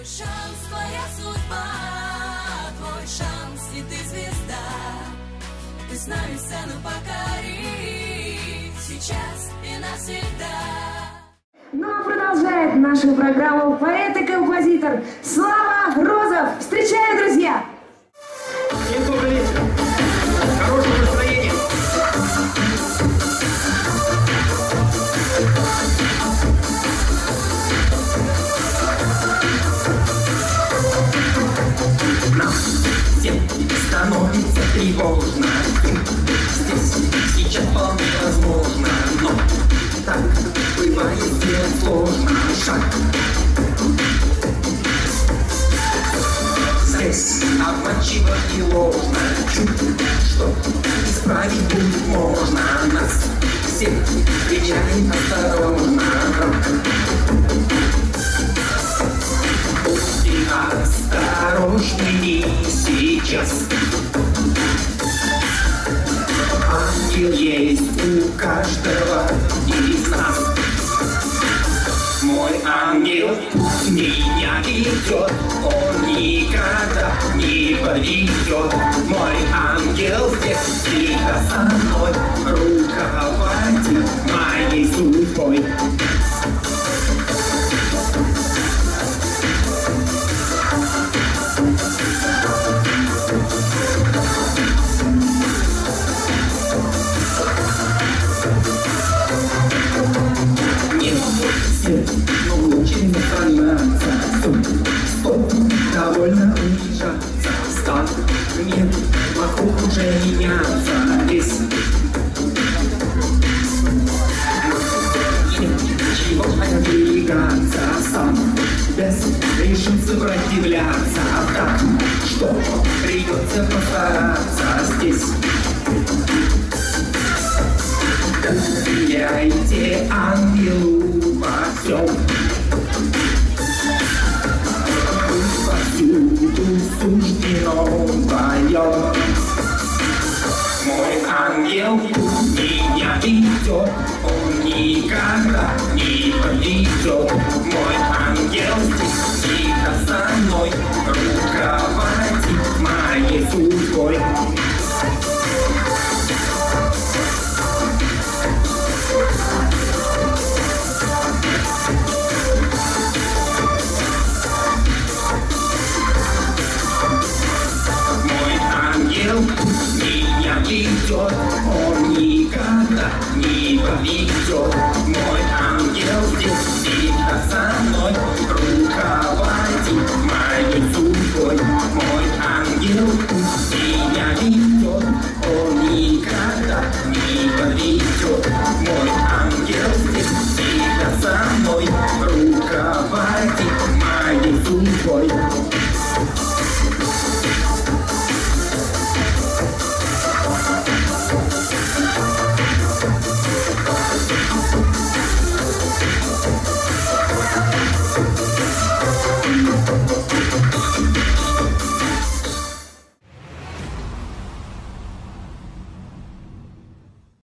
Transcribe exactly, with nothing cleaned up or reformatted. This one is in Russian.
шанс, твоя судьба, твой шанс, и ты звезда. Ты с нами сцену покори, сейчас и навсегда. Ну а продолжает нашу программу поэт и композитор Слава Розов. Встречаем, друзья! Всем добрый вечер. Хорошего настроения. Нам всем становится тревожно. Здесь сейчас вполне возможно, но так бывает сделать сложно. Шаг. Здесь обманчиво и ложно. Чуть что исправить будет можно. Нас всех встречаем осторожно. Будьте осторожнее сейчас. Ангел есть у каждого из нас. Мой ангел меня ведет, он никогда не подведет. Мой ангел здесь всегда со мной, руководит моей судьбой. Но очень наклоняться, стоп, довольно унижаться, стал мир вокруг уже меняться, весь ничего отодвигаться, сам без решил сопротивляться, так что придется постараться здесь. Доверяйте ангелу во всем. Пусть повсюду суждено вдвоем. Мой ангел меня ведет, он никогда не подведет.